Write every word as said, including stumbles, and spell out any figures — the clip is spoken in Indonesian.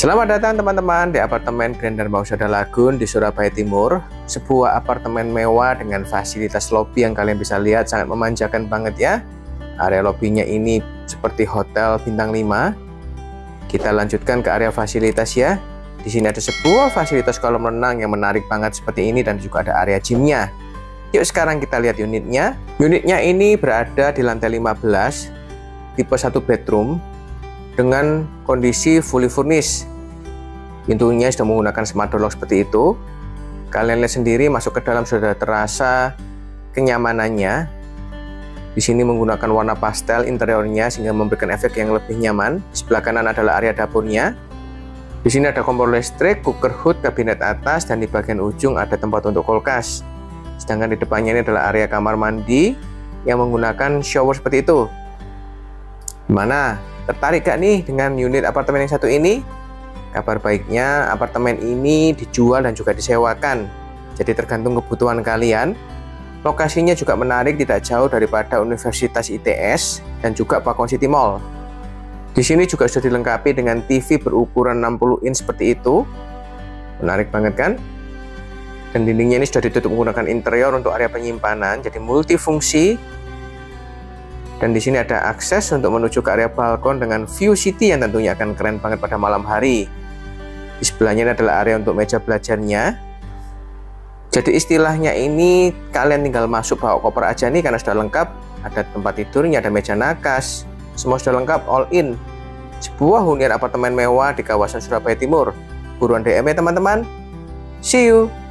Selamat datang teman-teman di apartemen Grand Darmausada Lagun di Surabaya Timur. Sebuah apartemen mewah dengan fasilitas lobi yang kalian bisa lihat sangat memanjakan banget ya. Area lobinya ini seperti hotel bintang lima. Kita lanjutkan ke area fasilitas ya. Di sini ada sebuah fasilitas kolam renang yang menarik banget seperti ini dan juga ada area gymnya. Yuk sekarang kita lihat unitnya. Unitnya ini berada di lantai lima belas, tipe satu bedroom dengan kondisi fully furnished. Pintunya sudah menggunakan smart door lock seperti itu. Kalian lihat sendiri masuk ke dalam sudah terasa kenyamanannya. Di sini menggunakan warna pastel interiornya sehingga memberikan efek yang lebih nyaman. Di sebelah kanan adalah area dapurnya. Di sini ada kompor listrik, cooker hood, kabinet atas, dan di bagian ujung ada tempat untuk kulkas. Sedangkan di depannya ini adalah area kamar mandi yang menggunakan shower seperti itu. Gimana? Tertarik gak nih dengan unit apartemen yang satu ini? Kabar baiknya apartemen ini dijual dan juga disewakan. Jadi tergantung kebutuhan kalian. Lokasinya juga menarik, tidak jauh daripada Universitas I T S dan juga Pakon City Mall. Di sini juga sudah dilengkapi dengan T V berukuran enam puluh inch seperti itu. Menarik banget kan? Dan dindingnya ini sudah ditutup menggunakan interior untuk area penyimpanan, jadi multifungsi. Dan di sini ada akses untuk menuju ke area balkon dengan view city yang tentunya akan keren banget pada malam hari. Di sebelahnya ini adalah area untuk meja belajarnya. Jadi istilahnya ini kalian tinggal masuk bawa koper aja nih karena sudah lengkap. Ada tempat tidurnya, ada meja nakas, semua sudah lengkap, all in. Sebuah hunian apartemen mewah di kawasan Surabaya Timur. Buruan D M ya teman-teman. See you.